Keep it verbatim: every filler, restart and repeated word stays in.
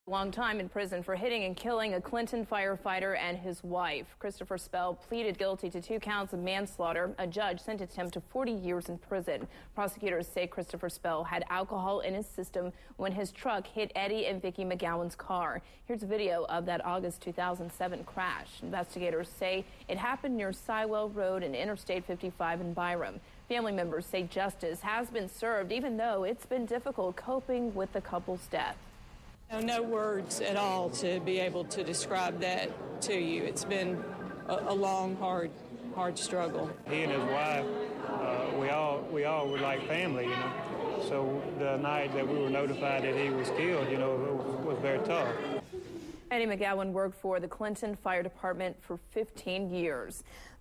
Long time in prison for hitting and killing a Clinton firefighter and his wife. Christopher Spell pleaded guilty to two counts of manslaughter. A judge sentenced him to forty years in prison. Prosecutors say Christopher Spell had alcohol in his system when his truck hit Eddie and Vicki McGowan's car. Here's a video of that August two thousand seven crash. Investigators say it happened near Sywell Road and Interstate fifty-five in Byram. Family members say justice has been served, even though it's been difficult coping with the couple's death. No, no words at all to be able to describe that to you. It's been a, a long, hard, hard struggle. He and his wife, uh, we all we all were like family, you know. So the night that we were notified that he was killed, you know, it was, was very tough. Eddie McGowan worked for the Clinton Fire Department for fifteen years.